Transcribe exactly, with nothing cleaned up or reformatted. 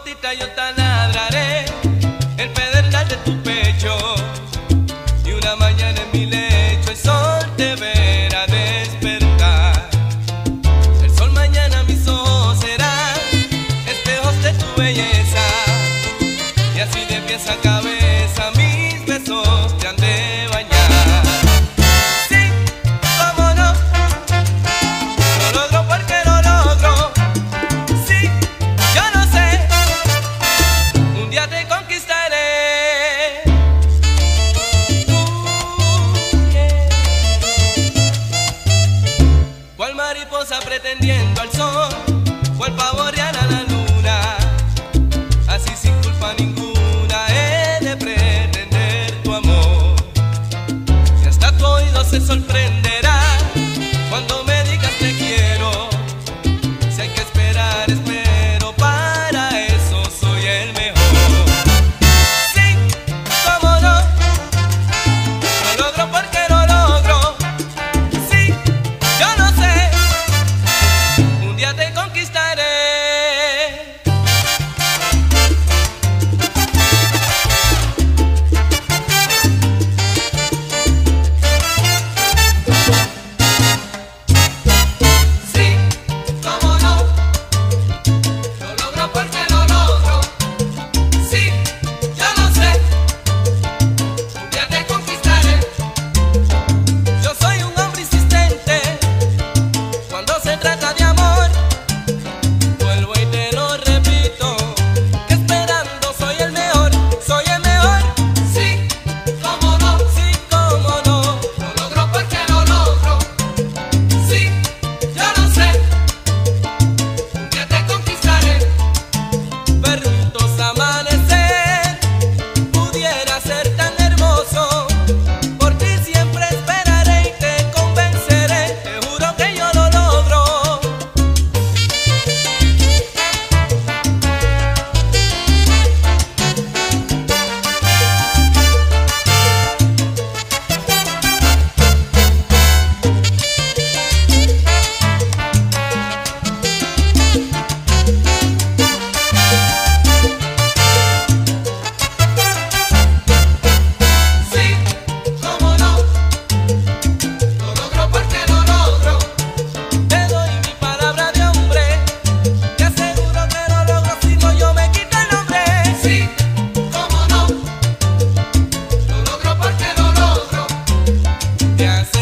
cortita yo taladraré el pedernal de tu pecho, y una mañana en mi lecho el sol te verá despertar. El sol mañana mis ojos será espejos de tu belleza, y así de pies a cabeza mis besos te han de bañar. Pretendiendo al sol, cual pavo real a la luna, así sin culpa ninguna he de pretender tu amor. Y hasta tu oído se sorprenderá cuando me digas te quiero. Si hay que esperar, espero, para eso soy el mejor. Sí, cómo no, lo logro porque lo logro. Sí, yo lo sé, te conquistaré. Sí, cómo no, lo logro porque lo logro. Sí, yo lo sé, un día te conquistaré. Yo soy un hombre insistente cuando se trata de amor. Yes.